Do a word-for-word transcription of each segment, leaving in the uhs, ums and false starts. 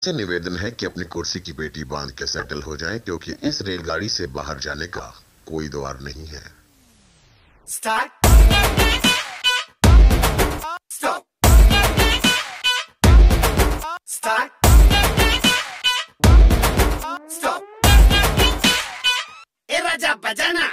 से निवेदन है कि अपनी कुर्सी की पेटी बांध के सेटल हो जाएं, क्योंकि इस रेलगाड़ी से बाहर जाने का कोई द्वार नहीं है। Start. Stop. Start. Stop. ए राजा बजाना।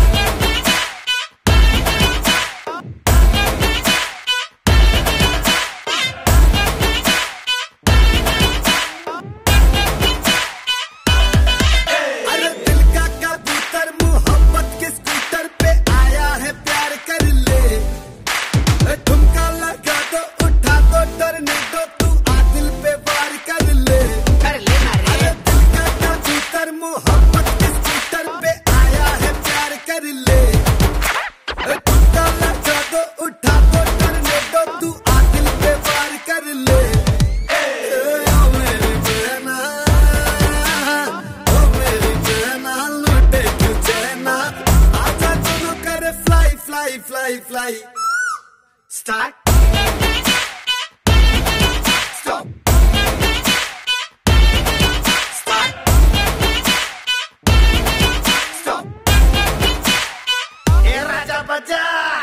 Fly, fly. Start. Stop. Start. Stop. Hey, Raja Baja.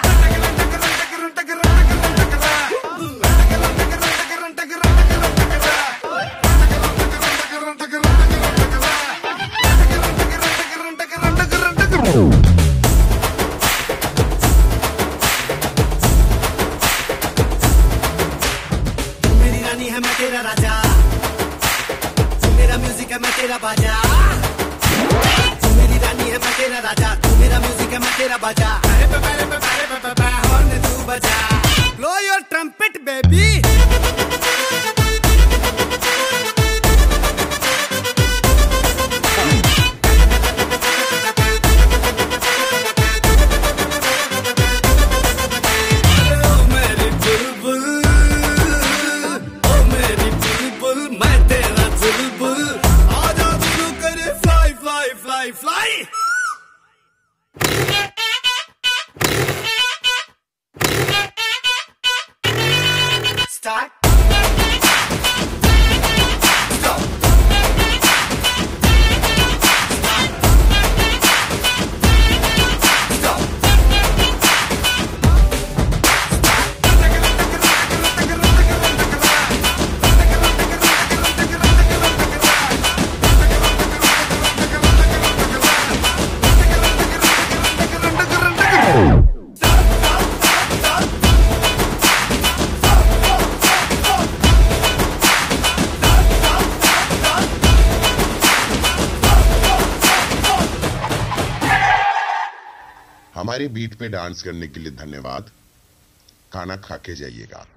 तेरा राजा, तू मेरा म्यूजिक है मैं तेरा बाजा। तू मेरी रानी है मैं तेरा राजा, तू मेरा म्यूजिक है मैं तेरा बाजा। अरे पे पे पे पे पे पे हॉर्न तू बजा। Blow your trumpet baby। Fly! Start. Stop. Stop. हमारी बीट पे डांस करने के लिए धन्यवाद। खाना खा के जाइएगा।